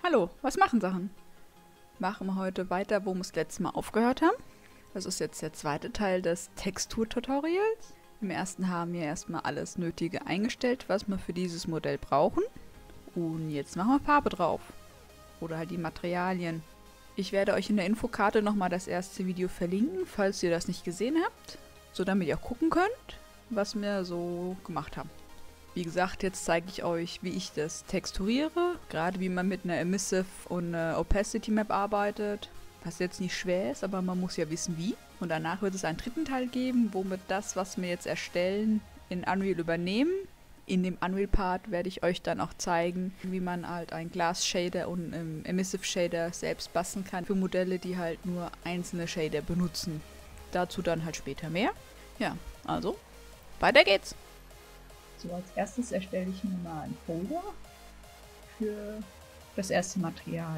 Hallo, was machen Sachen? Machen wir heute weiter, wo wir das letzte Mal aufgehört haben. Das ist jetzt der zweite Teil des Textur-Tutorials. Im ersten haben wir erstmal alles Nötige eingestellt, was wir für dieses Modell brauchen. Und jetzt machen wir Farbe drauf. Oder halt die Materialien. Ich werde euch in der Infokarte nochmal das erste Video verlinken, falls ihr das nicht gesehen habt. So damit ihr auch gucken könnt, was wir so gemacht haben. Wie gesagt, jetzt zeige ich euch, wie ich das texturiere, gerade wie man mit einer Emissive und einer Opacity Map arbeitet, was jetzt nicht schwer ist, aber man muss ja wissen wie. Und danach wird es einen dritten Teil geben, womit das, was wir jetzt erstellen, in Unreal übernehmen. In dem Unreal-Part werde ich euch dann auch zeigen, wie man halt einen Glass-Shader und einen Emissive Shader selbst basteln kann für Modelle, die halt nur einzelne Shader benutzen. Dazu dann halt später mehr. Ja, also, weiter geht's! So, als erstes erstelle ich mir mal einen Folder für das erste Material.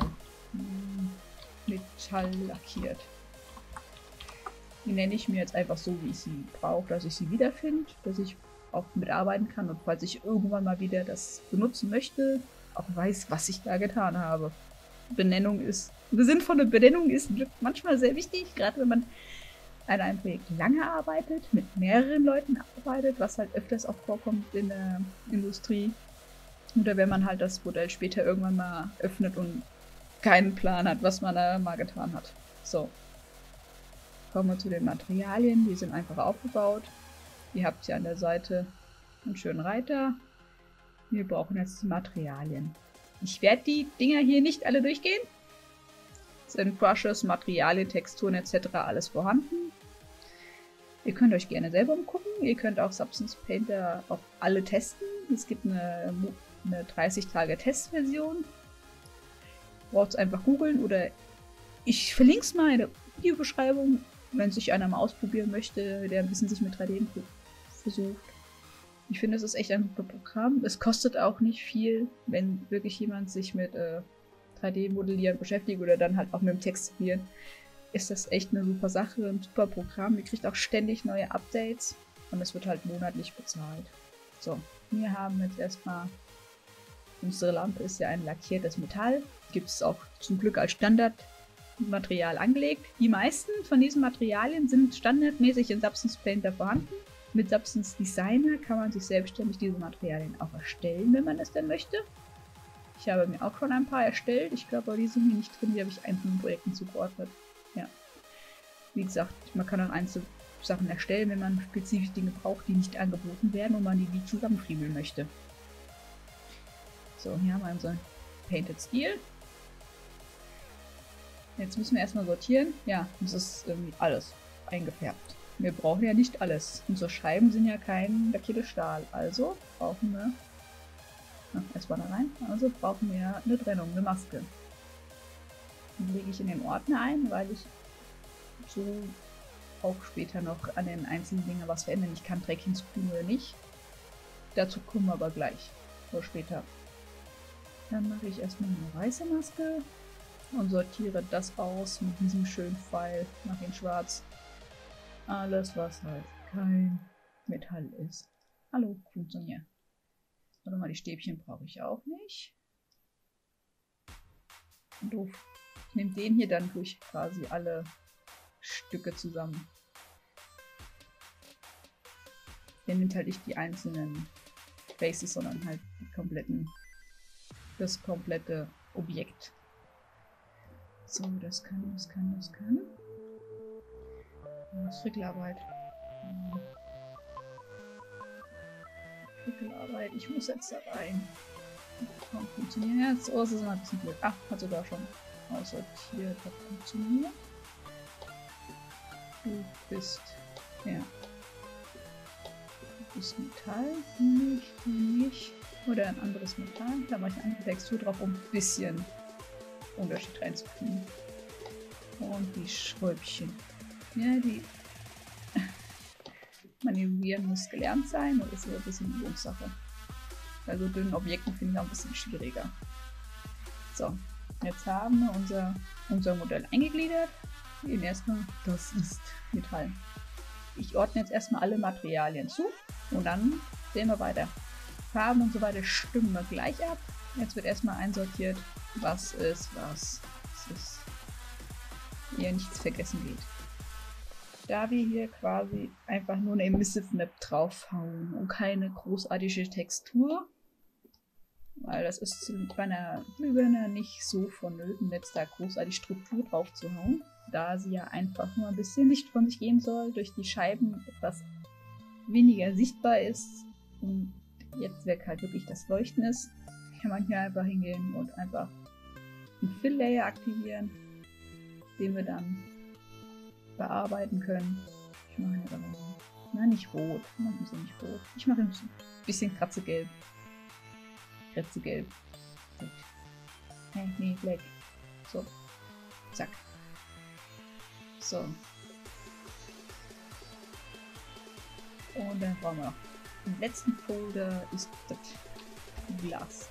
Metall lackiert. Die nenne ich mir jetzt einfach so, wie ich sie brauche, dass ich sie wiederfinde, dass ich auch mitarbeiten kann und falls ich irgendwann mal wieder das benutzen möchte, auch weiß, was ich da getan habe. Eine sinnvolle Benennung ist manchmal sehr wichtig, gerade wenn man an einem Projekt lange arbeitet, mit mehreren Leuten arbeitet, was halt öfters auch vorkommt in der Industrie. Oder wenn man halt das Modell später irgendwann mal öffnet und keinen Plan hat, was man da mal getan hat. So. Kommen wir zu den Materialien. Die sind einfach aufgebaut. Ihr habt hier an der Seite einen schönen Reiter. Wir brauchen jetzt die Materialien. Ich werde die Dinger hier nicht alle durchgehen. Es sind Brushes, Materialien, Texturen etc. alles vorhanden. Ihr könnt euch gerne selber umgucken. Ihr könnt auch Substance Painter auch alle testen. Es gibt eine 30-Tage-Testversion. Braucht es einfach googeln oder ich verlinke es mal in der Videobeschreibung, wenn sich einer mal ausprobieren möchte, der ein bisschen sich mit 3D versucht. Ich finde, es ist echt ein super Programm. Es kostet auch nicht viel, wenn wirklich jemand sich mit 3D-Modellieren beschäftigt oder dann halt auch mit dem Texturieren. Ist das echt eine super Sache, ein super Programm. Ihr kriegt auch ständig neue Updates und es wird halt monatlich bezahlt. So, wir haben jetzt erstmal, unsere Lampe ist ja ein lackiertes Metall. Gibt es auch zum Glück als Standardmaterial angelegt. Die meisten von diesen Materialien sind standardmäßig in Substance Painter vorhanden. Mit Substance Designer kann man sich selbstständig diese Materialien auch erstellen, wenn man es denn möchte. Ich habe mir auch schon ein paar erstellt. Ich glaube, die sind hier nicht drin. Die habe ich einzelnen Projekten zugeordnet. Ja. Wie gesagt, man kann dann einzelne Sachen erstellen, wenn man spezifisch Dinge braucht, die nicht angeboten werden und man die zusammenfriemeln möchte. So, hier haben wir unseren Painted Steel. Jetzt müssen wir erstmal sortieren. Ja, das ist irgendwie alles eingefärbt. Wir brauchen ja nicht alles. Unsere Scheiben sind ja kein lackiertes Stahl. Also brauchen wir erstmal da rein. Also brauchen wir eine Trennung, eine Maske. Die lege ich in den Ordner ein, weil ich so auch später noch an den einzelnen Dingen was verändern. Ich kann Dreck hinzufügen oder nicht. Dazu kommen wir aber gleich. Oder später. Dann mache ich erstmal eine weiße Maske und sortiere das aus mit diesem schönen Pfeil nach in schwarz. Alles, was halt kein Metall ist. Hallo, funktioniert. Warte mal, die Stäbchen brauche ich auch nicht. Doof. Ich nehme den hier, dann tue ich quasi alle Stücke zusammen. Der nimmt halt nicht die einzelnen Faces, sondern halt das komplette Objekt. So, das kann. Frickelarbeit. Frickelarbeit, ich muss jetzt da rein. Funktioniert jetzt? Oh, es ist mal ein bisschen blöd. Ach, hat sogar schon aussortiert. Hat funktioniert. Du bist. Ja. Du bist Metall. Nicht. Oder ein anderes Metall. Da mache ich eine andere Textur drauf, um ein bisschen Unterschied reinzukriegen. Und die Schräubchen. Ja, die Manövrieren muss gelernt sein und ist aber ein bisschen Übungssache. Bei so dünnen Objekten finde ich auch ein bisschen schwieriger. So, jetzt haben wir unser Modell eingegliedert. Wir gehen erstmal, das ist Metall. Ich ordne jetzt erstmal alle Materialien zu und dann sehen wir weiter. Farben und so weiter stimmen wir gleich ab. Jetzt wird erstmal einsortiert, was ist was. Es ist hier nichts vergessen geht. Da wir hier quasi einfach nur eine Emissive Map draufhauen und keine großartige Textur, weil das ist bei einer Glühbirne nicht so vonnöten, jetzt da großartig Struktur drauf zu hauen, da sie ja einfach nur ein bisschen Licht von sich geben soll, durch die Scheiben etwas weniger sichtbar ist und jetzt weg halt wirklich das Leuchten ist, kann man hier einfach hingehen und einfach einen Fill Layer aktivieren, den wir dann bearbeiten können. Ich mache jetzt aber mal, na nicht rot, machen sie nicht rot. Ich mache ein bisschen Kratzegelb. Kratzegelb. Hey, nee, black. So. Zack. So. Und dann brauchen wir noch den letzten Folder, ist das Glas.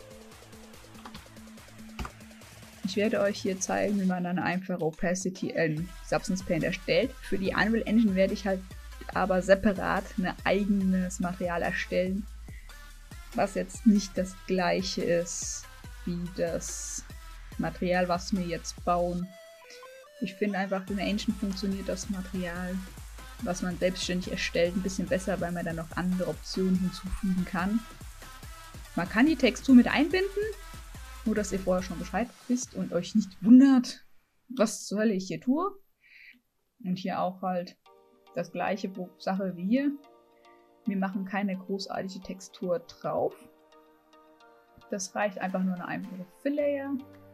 Ich werde euch hier zeigen, wie man dann einfach Opacity in Substance Paint erstellt. Für die Unreal Engine werde ich halt aber separat ein eigenes Material erstellen, was jetzt nicht das gleiche ist wie das Material, was wir jetzt bauen. Ich finde einfach, in der Engine funktioniert das Material, was man selbstständig erstellt, ein bisschen besser, weil man dann noch andere Optionen hinzufügen kann. Man kann die Textur mit einbinden, nur dass ihr vorher schon Bescheid wisst und euch nicht wundert, was zur Hölle ich hier tue. Und hier auch halt das gleiche Sache wie hier. Wir machen keine großartige Textur drauf. Das reicht einfach nur eine einfache Fill-Layer.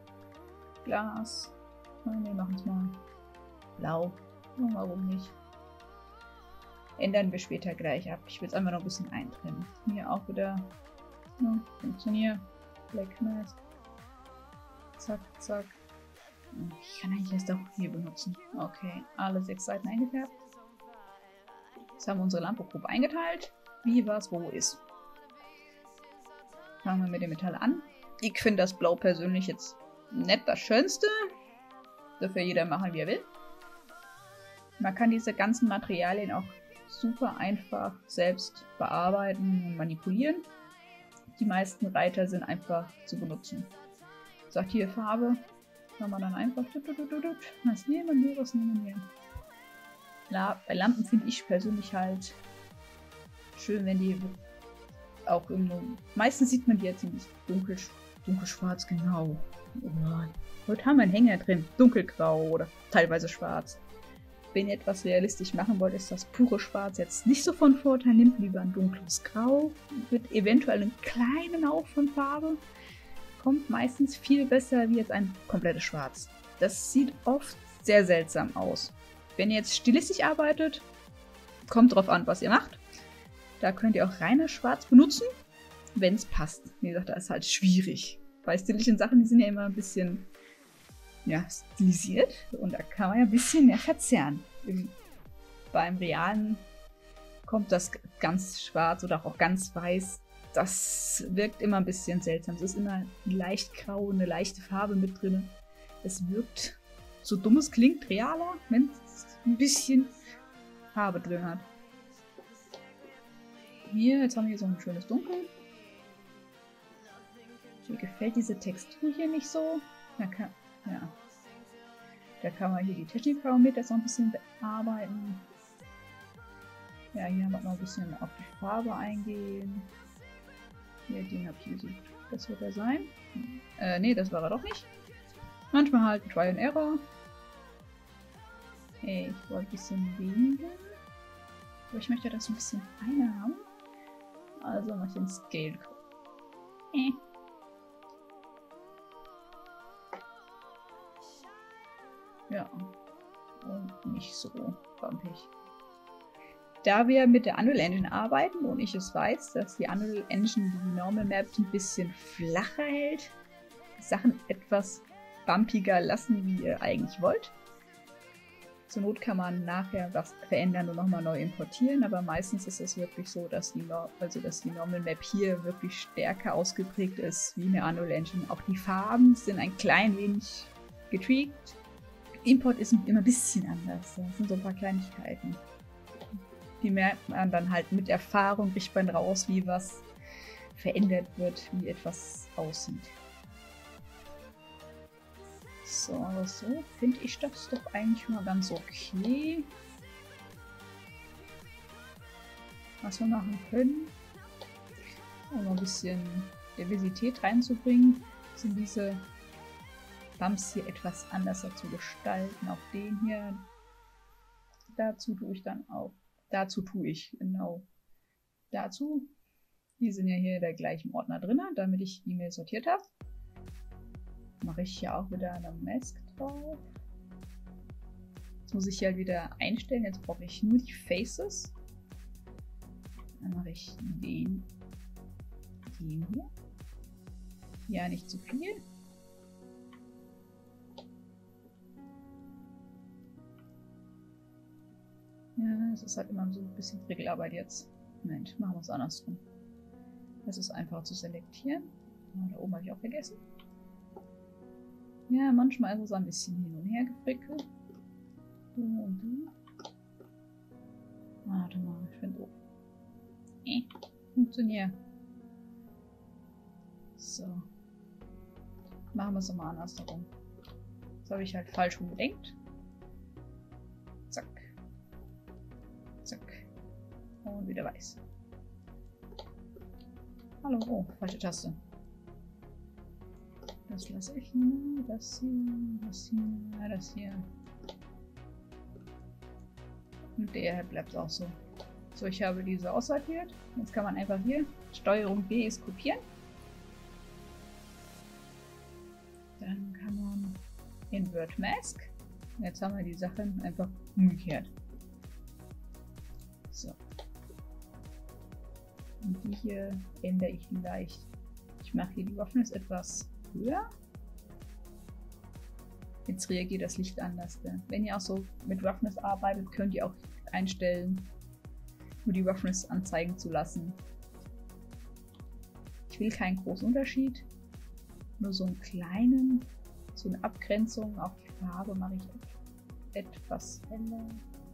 Glas. Ne, machen es mal blau. Warum nicht? Ändern wir später gleich ab. Ich will es einfach noch ein bisschen eintrennen. Hier auch wieder funktioniert. Black Mask. Zack, zack. Ich kann eigentlich das auch hier benutzen. Okay, alle 6 Seiten eingefärbt. Jetzt haben wir unsere Lampe grob eingeteilt, wie was wo ist. Fangen wir mit dem Metall an. Ich finde das Blau persönlich jetzt nicht das Schönste. Dafür jeder machen, wie er will. Man kann diese ganzen Materialien auch super einfach selbst bearbeiten und manipulieren. Die meisten Reiter sind einfach zu benutzen. Sagt hier Farbe, kann man dann einfach was nehmen wir, was nehmen wir. Bei Lampen finde ich persönlich halt schön, wenn die auch meistens sieht man die jetzt ziemlich dunkelschwarz, genau. Oh, heute haben wir einen Hänger drin, dunkelgrau oder teilweise schwarz. Wenn ihr etwas realistisch machen wollt, ist das pure Schwarz jetzt nicht so von Vorteil. Nehmt lieber ein dunkles Grau mit eventuell einem kleinen Hauch von Farbe. Kommt meistens viel besser wie jetzt ein komplettes Schwarz. Das sieht oft sehr seltsam aus. Wenn ihr jetzt stilistisch arbeitet, kommt drauf an, was ihr macht. Da könnt ihr auch reines Schwarz benutzen, wenn es passt. Wie gesagt, da ist halt schwierig. Bei stilischen Sachen, die sind ja immer ein bisschen stilisiert und da kann man ja ein bisschen mehr verzerren. Beim Realen kommt das ganz schwarz oder auch ganz weiß. Das wirkt immer ein bisschen seltsam. Es ist immer leicht grau, eine leichte Farbe mit drin. Es wirkt, so dumm es klingt, realer, wenn es ein bisschen Farbe drin hat. Jetzt haben wir hier so ein schönes Dunkel. Mir gefällt diese Textur hier nicht so. Da kann man hier die Technikparameter so ein bisschen bearbeiten. Ja, hier haben wir noch ein bisschen auf die Farbe eingehen. Hier, den habe ich gesucht. Das wird er sein. Nee, das war er doch nicht. Manchmal halt Try and Error. Hey, ich wollte ein bisschen weniger. Aber ich möchte das ein bisschen feiner haben. Also mache ich den Scale. Ja, und nicht so bumpig. Da wir mit der Unreal Engine arbeiten und ich es weiß, dass die Unreal Engine die Normal Maps ein bisschen flacher hält, Sachen etwas bumpiger lassen, wie ihr eigentlich wollt. Zur Not kann man nachher was verändern und nochmal neu importieren, aber meistens ist es wirklich so, dass die Normal Map hier wirklich stärker ausgeprägt ist wie eine Unreal Engine. Auch die Farben sind ein klein wenig getweakt. Import ist immer ein bisschen anders. Das sind so ein paar Kleinigkeiten. Die merkt man dann halt mit Erfahrung, kriegt man raus, wie was verändert wird, wie etwas aussieht. So, aber so finde ich das doch eigentlich mal ganz okay. Was wir machen können, um ein bisschen Diversität reinzubringen, sind diese Bumps hier etwas anders zu gestalten. Auch den hier. Dazu tue ich dann auch. Dazu tue ich, genau. Dazu. Die sind ja hier in der gleichen Ordner drin, damit ich E-Mail sortiert habe. Mache ich hier auch wieder eine Mask drauf. Jetzt muss ich hier halt wieder einstellen. Jetzt brauche ich nur die Faces. Dann mache ich den hier. Ja, nicht zu viel. Ja, es ist halt immer so ein bisschen Frickelarbeit jetzt. Moment, machen wir es andersrum. Das ist einfacher zu selektieren. Oh, da oben habe ich auch vergessen. Ja, manchmal ist es ein bisschen hin und her gefrickelt. Du und du. Warte mal, ich finde doof. Funktioniert. So. Machen wir es nochmal andersherum. Das habe ich halt falsch umgedenkt. Zack. Zack. Und wieder weiß. Hallo, oh, falsche Taste. Das lasse ich nur. Das hier, das hier, das hier. Und der bleibt auch so. So, ich habe diese aussortiert. Jetzt kann man einfach hier Steuerung B ist kopieren. Dann kann man Invert Mask. Jetzt haben wir die Sachen einfach umgekehrt. So. Und die hier ändere ich leicht. Ich mache hier die Roughness etwas höher. Jetzt reagiert das Licht anders. Wenn ihr auch so mit Roughness arbeitet, könnt ihr auch einstellen, nur die Roughness anzeigen zu lassen. Ich will keinen großen Unterschied, nur so einen kleinen, so eine Abgrenzung. Auch die Farbe mache ich etwas heller.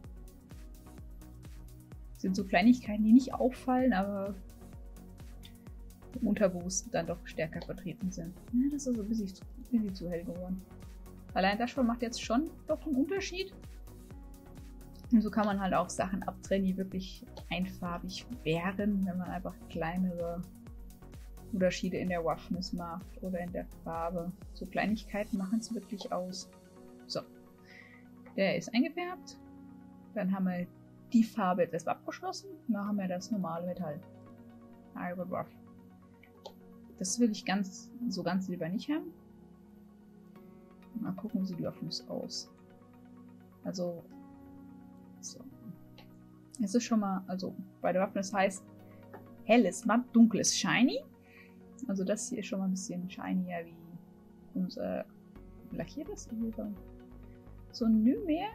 Das sind so Kleinigkeiten, die nicht auffallen, aber im Unterbewussten dann doch stärker vertreten sind. Ja, das ist so ein bisschen zu hell geworden. Allein das schon macht jetzt schon doch einen Unterschied. Und so kann man halt auch Sachen abtrennen, die wirklich einfarbig wären, wenn man einfach kleinere Unterschiede in der Roughness macht oder in der Farbe. So Kleinigkeiten machen es wirklich aus. So, der ist eingefärbt. Dann haben wir die Farbe jetzt erstmal abgeschlossen. Dann haben wir das normale Metall. Iron Rough. Das will ich ganz lieber nicht haben. Mal gucken, wie sieht die Roughness aus. Also, so. Es ist schon mal, also bei der Roughness heißt helles matt, dunkles shiny. Also das hier ist schon mal ein bisschen shinier wie unser lackiertes. So ein Nü mehr.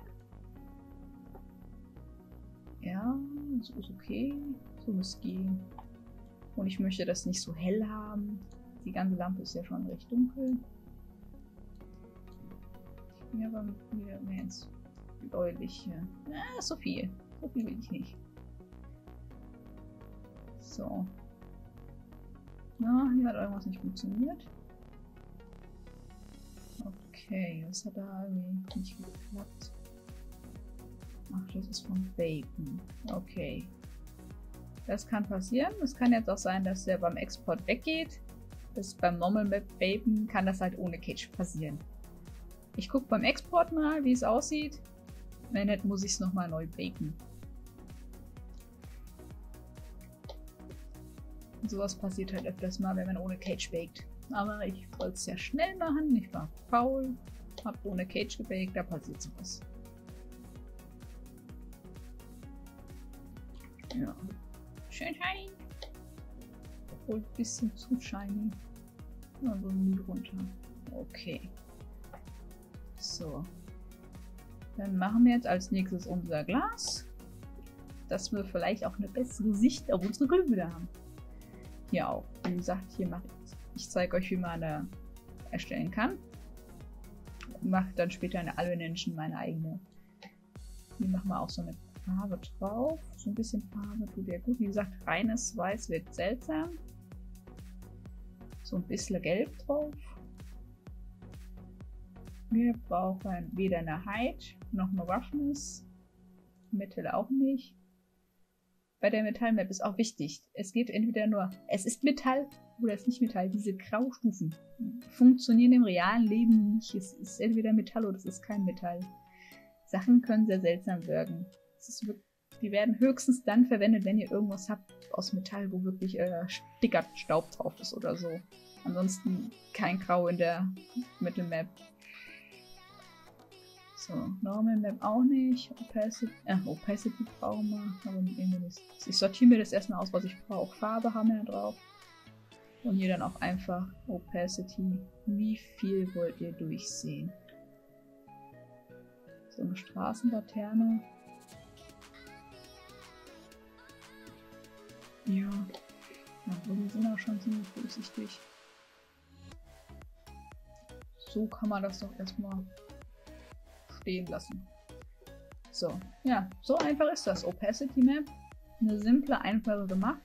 Ja, so ist okay. So muss gehen. Und ich möchte das nicht so hell haben. Die ganze Lampe ist ja schon recht dunkel. Ja, aber wieder mehr ins bläuliche. Ah, so viel. So viel will ich nicht. So. Na, hier hat irgendwas nicht funktioniert. Okay, das hat da irgendwie nicht geklappt. Ach, das ist vom Bacon. Okay. Das kann passieren. Es kann jetzt auch sein, dass der beim Export weggeht. Beim Normal Map Bacon kann das halt ohne Cage passieren. Ich gucke beim Export mal, wie es aussieht. Wenn nicht, muss ich es nochmal neu baken. Und sowas passiert halt öfters mal, wenn man ohne Cage baked. Aber ich wollte es ja schnell machen. Ich war faul, habe ohne Cage gebaked, da passiert sowas. Ja. Schön shiny. Obwohl ein bisschen zu shiny. Ja, so ein runter. Okay. So. Dann machen wir jetzt als nächstes unser Glas. Dass wir vielleicht auch eine bessere Sicht auf unsere Glühbirne haben. Hier auch. Wie gesagt, hier mache ich zeige euch, wie man da erstellen kann. Mache dann später eine Albenension, meine eigene. Hier machen wir auch so eine Farbe drauf. So ein bisschen Farbe tut ja gut. Wie gesagt, reines Weiß wird seltsam. So ein bisschen Gelb drauf. Wir brauchen weder eine Height noch eine Roughness. Metall auch nicht. Bei der Metallmap ist auch wichtig. Es geht entweder nur, es ist Metall oder es ist nicht Metall. Diese Graustufen funktionieren im realen Leben nicht. Es ist entweder Metall oder es ist kein Metall. Sachen können sehr seltsam wirken. Die werden höchstens dann verwendet, wenn ihr irgendwas habt aus Metall, wo wirklich stickert Staub drauf ist oder so. Ansonsten kein Grau in der Metal-Map. So, Normal Map auch nicht. Opacity brauchen wir, aber irgendwie nicht. Ich sortiere mir das erstmal aus, was ich brauche. Farbe haben wir ja drauf. Und hier dann auch einfach Opacity. Wie viel wollt ihr durchsehen? So eine Straßenlaterne. Ja. Ja, die sind auch schon ziemlich durchsichtig. So kann man das doch erstmal stehen lassen. So, ja, so einfach ist das. Opacity Map. Eine simple, einfache gemacht.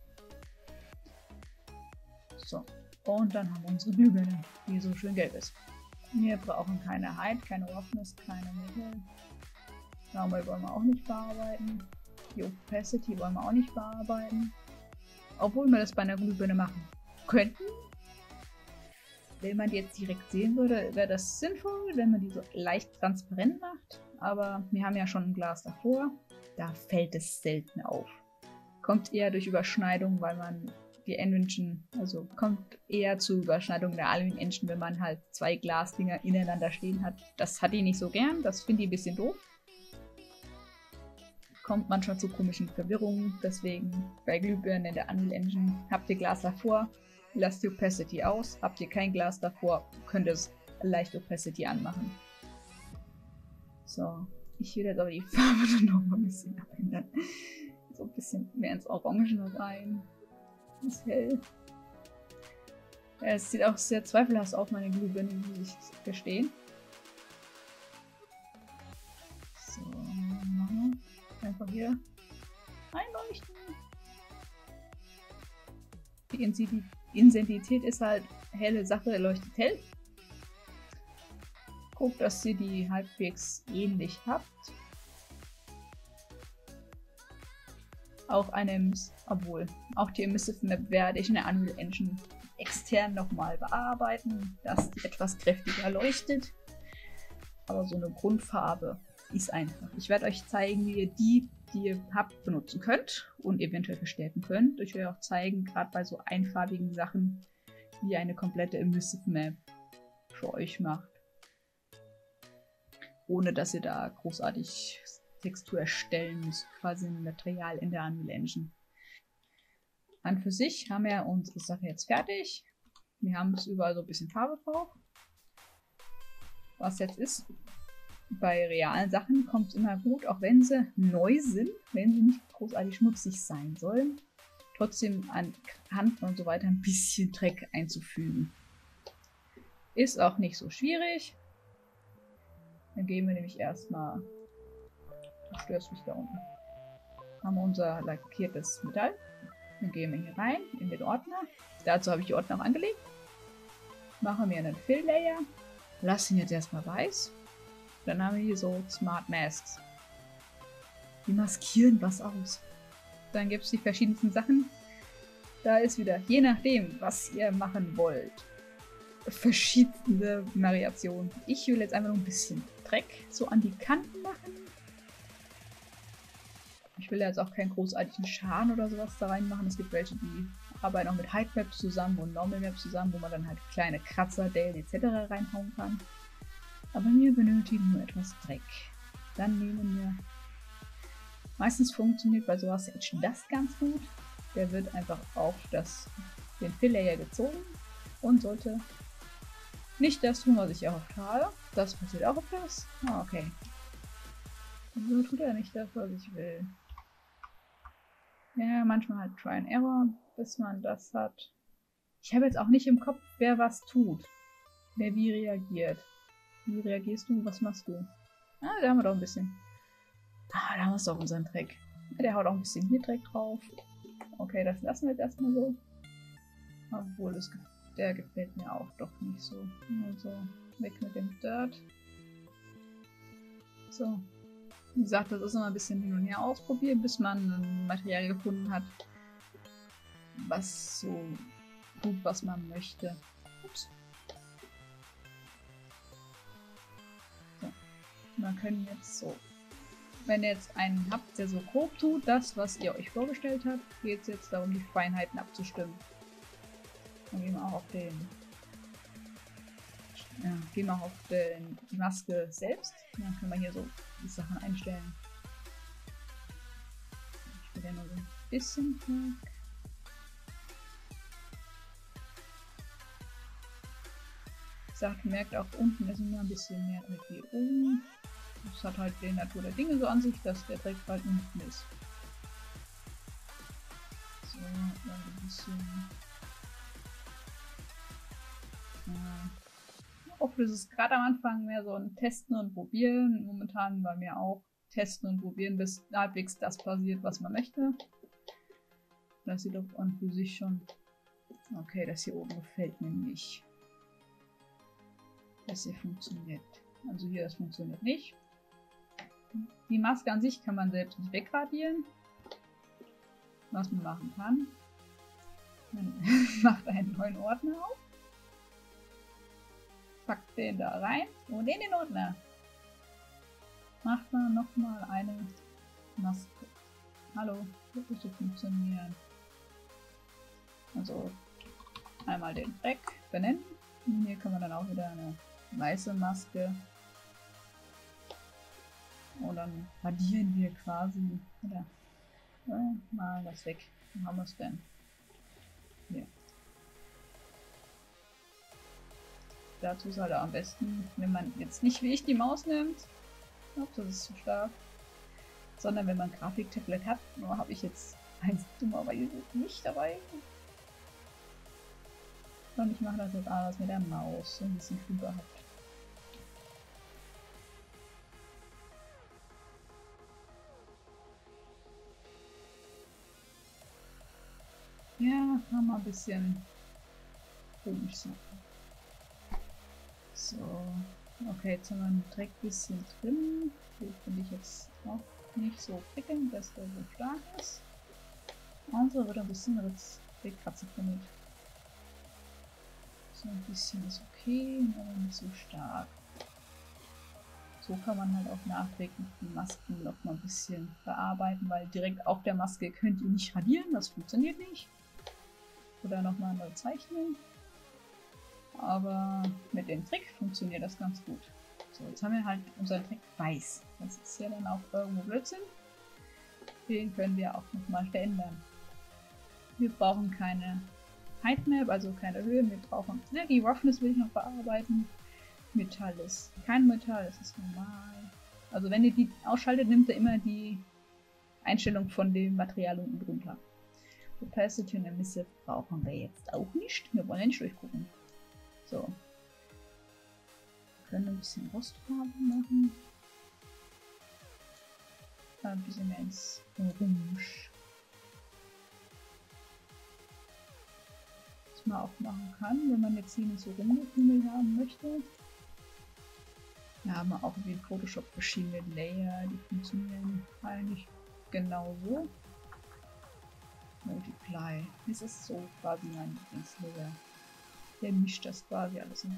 So, und dann haben wir unsere Glühbirne, die so schön gelb ist. Wir brauchen keine Height, keine Roughness, keine Mittel. Normal wollen wir auch nicht bearbeiten. Die Opacity wollen wir auch nicht bearbeiten. Obwohl wir das bei einer Glühbirne machen könnten. Wenn man die jetzt direkt sehen würde, wäre das sinnvoll, wenn man die so leicht transparent macht. Aber wir haben ja schon ein Glas davor. Da fällt es selten auf. Kommt eher durch Überschneidung, weil man die Engine, also kommt eher zu Überschneidung der Alien Engine, wenn man halt zwei Glasdinger ineinander stehen hat. Das hat die nicht so gern, das finde ich ein bisschen doof. Kommt manchmal zu komischen Verwirrungen, deswegen bei Glühbirnen in der Unreal Engine habt ihr Glas davor, lasst die Opacity aus, habt ihr kein Glas davor, könnt ihr es leicht Opacity anmachen. So, ich will jetzt aber die Farbe noch mal ein bisschen abändern. So ein bisschen mehr ins Orange rein. Das ist hell. Ja, es sieht auch sehr zweifelhaft aus, meine Glühbirne, muss ich gestehen. So, machen wir. Einfach hier einleuchten. Die Intensität ist halt helle Sache, leuchtet hell. Guckt, dass ihr die halbwegs ähnlich habt. Auch auch die Emissive Map werde ich in der Unreal Engine extern nochmal bearbeiten, dass die etwas kräftiger leuchtet. Aber so eine Grundfarbe ist einfach. Ich werde euch zeigen, wie ihr die ihr habt, benutzen könnt und eventuell verstärken könnt. Ich werde auch zeigen, gerade bei so einfarbigen Sachen, wie ihr eine komplette Emissive Map für euch macht. Ohne dass ihr da großartig Textur erstellen müsst, quasi ein Material in der Unreal Engine. An für sich haben wir unsere Sache jetzt fertig. Wir haben es überall so ein bisschen Farbe drauf. Was jetzt ist, bei realen Sachen kommt es immer gut, auch wenn sie neu sind, wenn sie nicht großartig schmutzig sein sollen, trotzdem an Kanten und so weiter ein bisschen Dreck einzufügen. Ist auch nicht so schwierig. Dann gehen wir nämlich erstmal, du störst mich da unten, haben wir unser lackiertes Metall. Dann gehen wir hier rein in den Ordner. Dazu habe ich die Ordner auch angelegt. Machen wir einen Fill Layer. Lassen ihn jetzt erstmal weiß. Dann haben wir hier so Smart Masks. Die maskieren was aus. Dann gibt es die verschiedensten Sachen. Da ist wieder, je nachdem, was ihr machen wollt, verschiedene Variationen. Ich will jetzt einfach nur ein bisschen Dreck so an die Kanten machen. Ich will jetzt auch keinen großartigen Schaden oder sowas da reinmachen. Es gibt welche, die arbeiten auch mit Height Maps zusammen und Normal Maps zusammen, wo man dann halt kleine Kratzer, Dellen etc. reinhauen kann. Aber wir benötigen nur etwas Dreck. Dann nehmen wir... Meistens funktioniert bei sowas Edge das ganz gut. Der wird einfach auf den Fill Layer gezogen und sollte nicht das tun, was ich erhofft habe. Das passiert auch auf das. Ah, okay. So tut er nicht das, was ich will. Ja, manchmal halt Try and Error, bis man das hat. Ich habe jetzt auch nicht im Kopf, wer was tut. Wer wie reagiert. Wie reagierst du? Was machst du? Ah, da haben wir doch ein bisschen. Ah, da haben wir doch unseren Dreck. Ja, der haut auch ein bisschen hier Dreck drauf. Okay, das lassen wir jetzt erstmal so. Obwohl, der gefällt mir auch doch nicht so. Also, weg mit dem Dirt. So. Wie gesagt, das ist immer ein bisschen hin und her ausprobieren, bis man ein Material gefunden hat, was so tut, was man möchte. Ups. So. Man kann jetzt so, wenn ihr jetzt einen habt, der so grob tut, das, was ihr euch vorgestellt habt, geht es jetzt darum, die Feinheiten abzustimmen. Dann gehen wir auch auf den, gehen wir auch auf die Maske selbst. Dann können wir hier so die Sachen einstellen. Ich will ja nur so ein bisschen weg. Wie gesagt, merkt auch unten ist immer ein bisschen mehr Dreck wie oben. Das hat halt die Natur der Dinge so an sich, dass der Dreck halt unten ist. So, dann ein bisschen. Oft ist es gerade am Anfang mehr so ein Testen und Probieren. Momentan bei mir auch Testen und Probieren, bis halbwegs das passiert, was man möchte. Das sieht doch an für sich schon. Okay, das hier oben gefällt mir nicht. Das hier funktioniert. Also hier, das funktioniert nicht. Die Maske an sich kann man selbst nicht wegradieren. Was man machen kann. Man macht einen neuen Ordner auf. Packt den da rein und in den Ordner. Macht man nochmal eine Maske. Hallo, wird nicht so funktionieren. Also einmal den Dreck benennen. Und hier kann man dann auch wieder eine weiße Maske. Und dann radieren wir quasi. Oder mal das weg. Wo haben wir es denn? Hier. Dazu ist halt am besten, wenn man jetzt nicht wie ich die Maus nimmt. Oh, das ist zu stark. Sondern wenn man ein Grafiktablet hat, nur habe ich jetzt eins dummerweise nicht dabei. Und ich mache das jetzt alles mit der Maus, so ein bisschen drüber hat. Ja, kann mal ein bisschen komisch sein. So, okay, jetzt haben wir einen Dreck ein bisschen drin. Den finde ich jetzt auch nicht so prickelnd, dass der so stark ist. Also wird ein bisschen Kratzer damit. So ein bisschen ist okay, aber nicht so stark. So kann man halt auch nachträglich die Masken noch mal ein bisschen bearbeiten, weil direkt auf der Maske könnt ihr nicht radieren, das funktioniert nicht. Oder nochmal neu zeichnen. Aber mit dem Trick funktioniert das ganz gut. So, jetzt haben wir halt unseren Trick weiß. Das ist ja dann auch irgendwo Blödsinn. Den können wir auch nochmal verändern. Wir brauchen keine Heightmap, also keine Höhe. Wir brauchen, ne, die Roughness will ich noch bearbeiten. Metall ist kein Metall, das ist normal. Also wenn ihr die ausschaltet, nimmt er immer die Einstellung von dem Material unten drunter. Opacity und Emissive brauchen wir jetzt auch nicht. Wir wollen ja nicht durchgucken. So. Wir können ein bisschen Rostfarben machen. Ein bisschen mehr ins Orange. Was man auch machen kann, wenn man jetzt hier nicht so rumgefummelt haben möchte. Wir haben auch wie in Photoshop verschiedene Layer, die funktionieren eigentlich genauso. Multiply. Das ist so quasi mein Lieblingslayer. Der mischt das quasi alles in.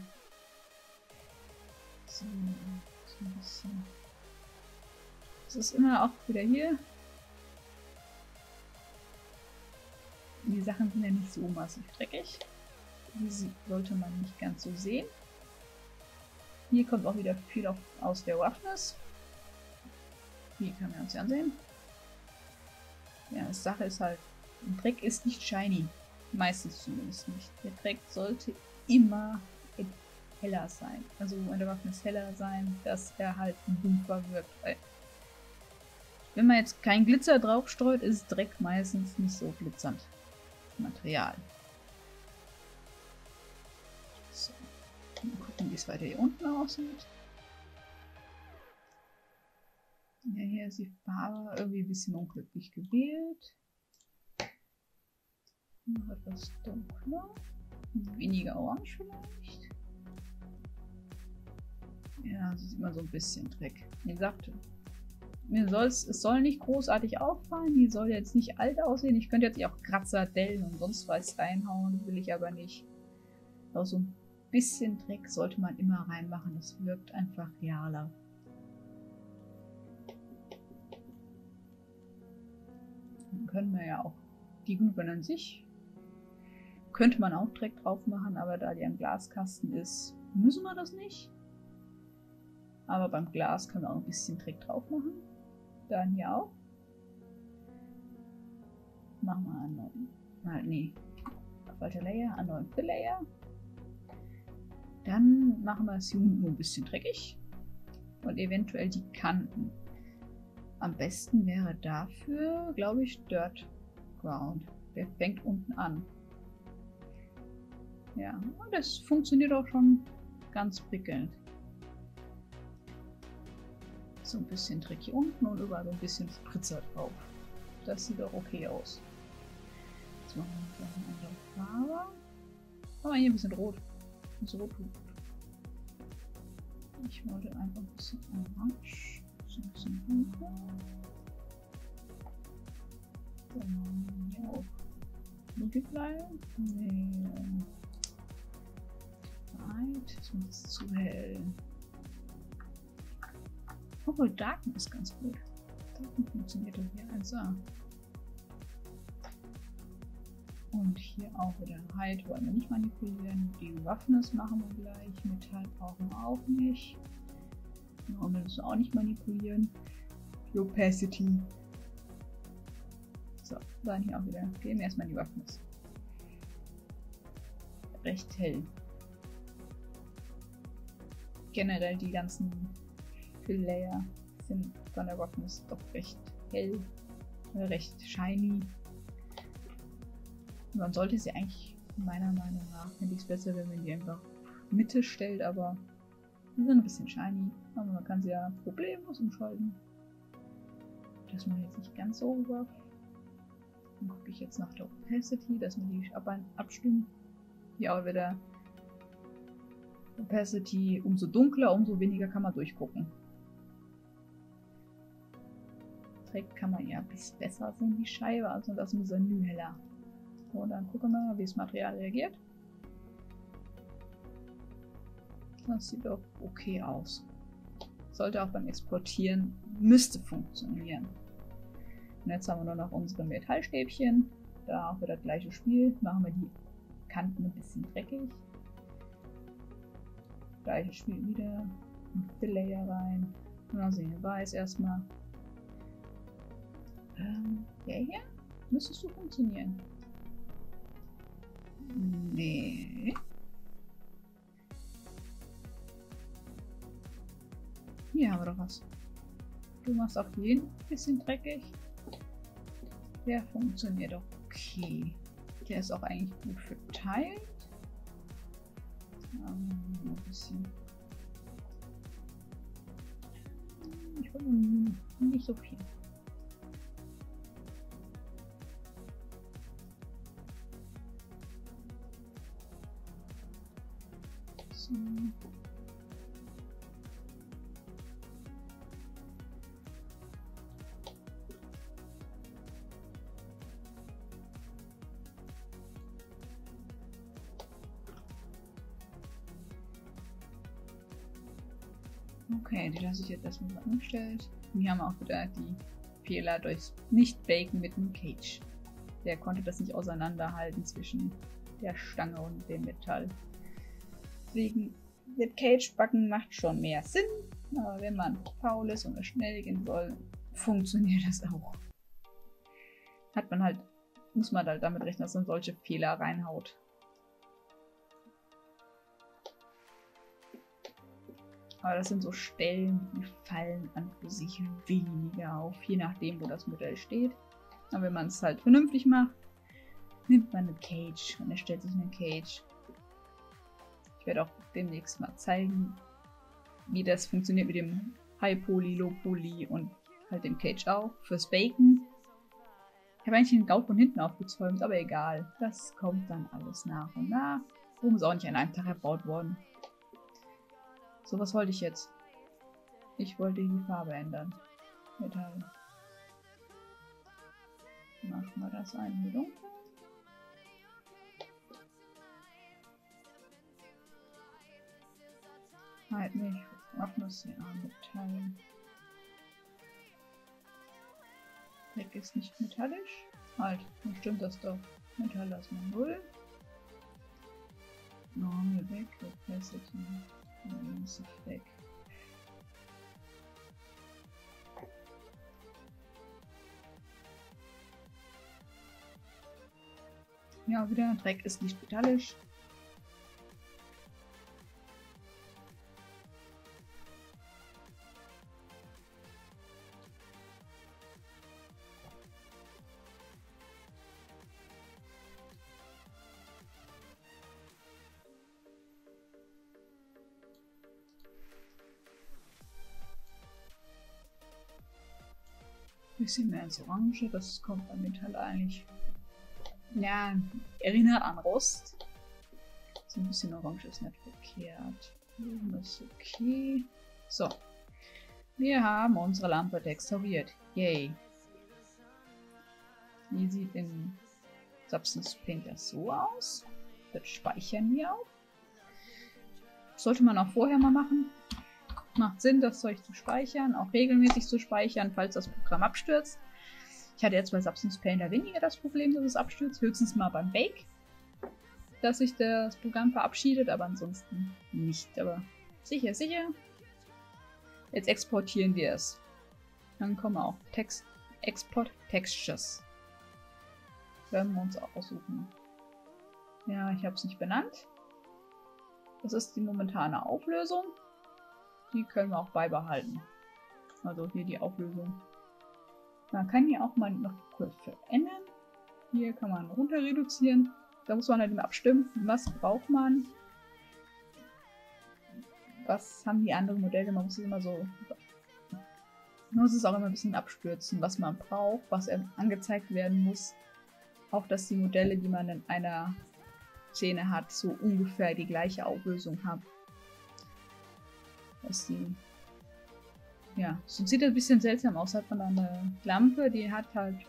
So ein bisschen. Das ist immer auch wieder hier. Die Sachen sind ja nicht so massiv dreckig. Die sollte man nicht ganz so sehen. Hier kommt auch wieder viel aus der Roughness. Hier kann man uns ja ansehen. Ja, die Sache ist halt, ein Dreck ist nicht shiny. Meistens zumindest nicht. Der Dreck sollte immer heller sein. Also in der Roughness heller sein, dass er halt dumpfer wirkt. Wenn man jetzt kein Glitzer drauf streut, ist Dreck meistens nicht so glitzernd. Material. So. Mal gucken, wie es weiter hier unten aussieht. Ja, hier ist die Farbe irgendwie ein bisschen unglücklich gewählt. Noch etwas dunkler. Weniger orange vielleicht. Ja, so sieht man so ein bisschen Dreck. Wie gesagt, es soll nicht großartig auffallen. Die soll jetzt nicht alt aussehen. Ich könnte jetzt auch Kratzer, Dellen und sonst was reinhauen. Will ich aber nicht. Aber so ein bisschen Dreck sollte man immer reinmachen. Das wirkt einfach realer. Dann können wir ja auch die Glühbirne an sich. Könnte man auch Dreck drauf machen, aber da die am Glaskasten ist, müssen wir das nicht. Aber beim Glas können wir auch ein bisschen Dreck drauf machen. Dann hier auch. Machen wir einen neuen. Nee. Falscher Layer, einen neuen Fill-Layer. Dann machen wir es hier unten nur ein bisschen dreckig. Und eventuell die Kanten. Am besten wäre dafür, glaube ich, Dirt Ground. Der fängt unten an. Ja, und das funktioniert auch schon ganz prickelnd. So ein bisschen Dreck hier unten und überall so ein bisschen Spritzer drauf. Das sieht auch okay aus. Jetzt machen wir noch eine andere Farbe. Aber hier ein bisschen rot. Ein bisschen rot. Ich wollte einfach ein bisschen orange. So ein bisschen dunkler. Dann hier auch Multiply. Nee. Right. Das ist zu hell. Obwohl Darken ist ganz gut. Darken funktioniert doch hier 1A. Und hier auch wieder Height wollen wir nicht manipulieren. Die Roughness machen wir gleich. Metall brauchen wir auch nicht. Normal müssen wir auch nicht manipulieren. Die Opacity. So, dann hier auch wieder. Geben wir erstmal die Roughness. Recht hell. Generell die ganzen Fill-Layer sind von der Roughness doch recht hell, recht shiny. Man sollte sie eigentlich, meiner Meinung nach, finde ich es besser, wenn man die einfach Mitte stellt, aber sie sind ein bisschen shiny. Aber man kann sie ja problemlos umschalten. Das mache ich jetzt nicht ganz so rough. Dann gucke ich jetzt nach der Opacity, dass wir die abstimmen. Hier auch wieder Opacity, umso dunkler, umso weniger kann man durchgucken. Dreck kann man ja ein bisschen besser sehen, die Scheibe, also das muss er nur heller. So, dann gucken wir mal, wie das Material reagiert. Das sieht doch okay aus. Sollte auch beim Exportieren, müsste funktionieren. Und jetzt haben wir nur noch unsere Metallstäbchen. Da auch wieder das gleiche Spiel. Machen wir die Kanten ein bisschen dreckig. Gleiches Spiel wieder. Ein Fill-Layer rein. Und dann sehen wir weiß erstmal. Der hier? Müsstest du funktionieren? Nee. Hier haben wir doch was. Du machst auch den ein bisschen dreckig. Der funktioniert doch okay. Der ist auch eigentlich gut verteilt. Ein bisschen. Ich wollte nicht so viel. So. Okay, die lasse ich jetzt erstmal so angestellt. Und hier haben wir auch wieder die Fehler durchs Nicht-Baken mit dem Cage. Der konnte das nicht auseinanderhalten zwischen der Stange und dem Metall. Deswegen, mit Cage backen macht schon mehr Sinn. Aber wenn man faul ist und es schnell gehen soll, funktioniert das auch. Muss man halt damit rechnen, dass man solche Fehler reinhaut. Aber das sind so Stellen, die fallen an für sich weniger auf, je nachdem, wo das Modell steht. Aber wenn man es halt vernünftig macht, nimmt man eine Cage und erstellt sich eine Cage. Ich werde auch demnächst mal zeigen, wie das funktioniert mit dem High Poly, Low Poly und halt dem Cage auch fürs Baken. Ich habe eigentlich den Gaut von hinten aufgezäumt, aber egal. Das kommt dann alles nach und nach. Warum ist auch nicht an einem Tag erbaut worden. So, was wollte ich jetzt? Ich wollte die Farbe ändern. Metall. Machen wir das eine dunkel. Halt nicht. Machen wir es hier an Metall. Dreck ist nicht metallisch. Halt, dann stimmt das doch. Metall lassen wir 0. Normal weg, Opacity. Ist weg. Ja, wieder. Dreck ist nicht metallisch. Bisschen mehr ins Orange, das kommt beim Metall eigentlich. Ja, erinnert an Rost. So ein bisschen Orange ist nicht verkehrt. Das ist okay. So. Wir haben unsere Lampe texturiert. Yay. Die sieht in Substance Painter so aus. Das speichern wir auch. Sollte man auch vorher mal machen. Macht Sinn, das Zeug zu speichern, auch regelmäßig zu speichern, falls das Programm abstürzt. Ich hatte jetzt bei Substance Painter weniger das Problem, dass es abstürzt, höchstens mal beim Bake, dass sich das Programm verabschiedet, aber ansonsten nicht. Aber sicher, sicher. Jetzt exportieren wir es. Dann kommen auch Export Textures. Werden wir uns auch aussuchen. Ja, ich habe es nicht benannt. Das ist die momentane Auflösung. Die können wir auch beibehalten. Also hier die Auflösung. Man kann hier auch mal noch kurz verändern. Hier kann man runter reduzieren. Da muss man halt immer abstimmen, was braucht man. Was haben die anderen Modelle? Man muss es immer so... Man muss es auch immer ein bisschen abstürzen, was man braucht, was angezeigt werden muss. Auch dass die Modelle, die man in einer Szene hat, so ungefähr die gleiche Auflösung haben. Dass die, ja, so sieht das ein bisschen seltsam aus. Hat man eine Lampe, die hat halt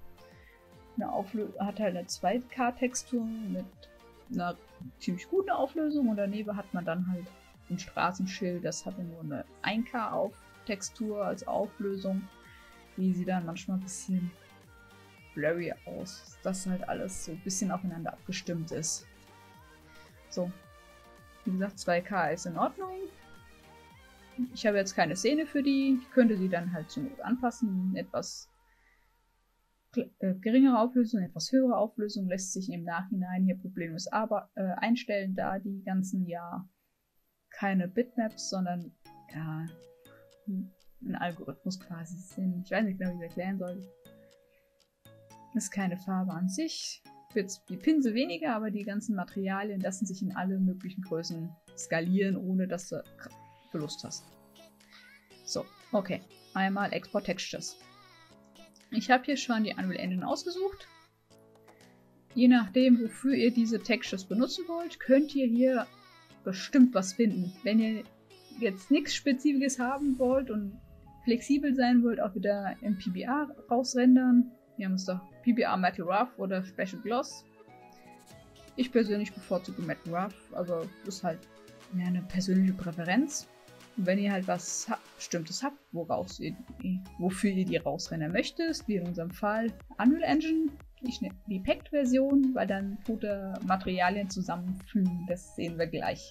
eine 2K-Textur mit einer ziemlich guten Auflösung und daneben hat man dann halt ein Straßenschild, das hatte nur eine 1K-Textur als Auflösung. Die sieht dann manchmal ein bisschen blurry aus, dass halt alles so ein bisschen aufeinander abgestimmt ist. So, wie gesagt, 2K ist in Ordnung. Ich habe jetzt keine Szene für die. Ich könnte sie dann halt zur Not anpassen. Etwas geringere Auflösung, etwas höhere Auflösung lässt sich im Nachhinein hier problemlos einstellen, da die ganzen ja keine Bitmaps, sondern ja ein Algorithmus quasi sind. Ich weiß nicht genau, wie ich das erklären soll. Das ist keine Farbe an sich. Jetzt die Pinsel weniger, aber die ganzen Materialien lassen sich in alle möglichen Größen skalieren, ohne dass du Verlust hast. So, okay. Einmal Export Textures. Ich habe hier schon die Unreal Engine ausgesucht. Je nachdem, wofür ihr diese Textures benutzen wollt, könnt ihr hier bestimmt was finden. Wenn ihr jetzt nichts Spezifisches haben wollt und flexibel sein wollt, auch wieder im PBR rausrendern. Wir haben es doch PBR Metal Rough oder Special Gloss. Ich persönlich bevorzuge Metal Rough, also ist halt ja, eine persönliche Präferenz. Und wenn ihr halt was Bestimmtes habt, wofür ihr die rausrennen möchtet, wie in unserem Fall Unreal Engine, ich nehme die Packed-Version, weil dann tut er Materialien zusammenfügen, das sehen wir gleich.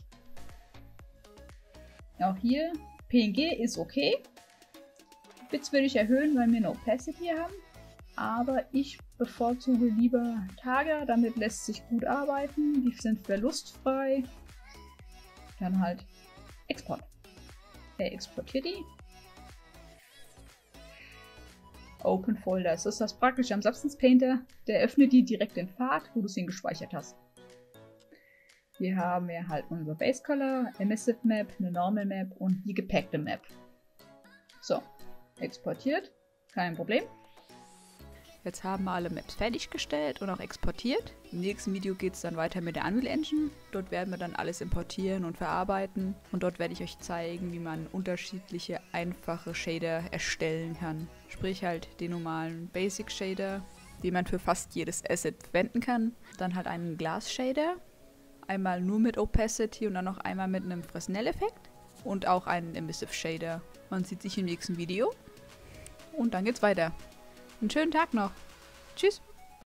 Auch hier, PNG ist okay. Bits würde ich erhöhen, weil wir eine Opacity haben, aber ich bevorzuge lieber Targa, damit lässt sich gut arbeiten, die sind verlustfrei. Dann halt Export. Er exportiert die. Open Folders. Das ist das Praktische am Substance Painter. Der öffnet die direkt in Pfad, wo du es gespeichert hast. Hier haben wir halt unser Base Color, Emissive Map, eine Normal Map und die gepackte Map. So, exportiert. Kein Problem. Jetzt haben wir alle Maps fertiggestellt und auch exportiert. Im nächsten Video geht es dann weiter mit der Unreal Engine. Dort werden wir dann alles importieren und verarbeiten. Und dort werde ich euch zeigen, wie man unterschiedliche einfache Shader erstellen kann. Sprich halt den normalen Basic Shader, den man für fast jedes Asset verwenden kann. Dann halt einen Glass Shader. Einmal nur mit Opacity und dann noch einmal mit einem Fresnel-Effekt. Und auch einen Emissive Shader. Man sieht sich im nächsten Video. Und dann geht's weiter. Einen schönen Tag noch. Tschüss.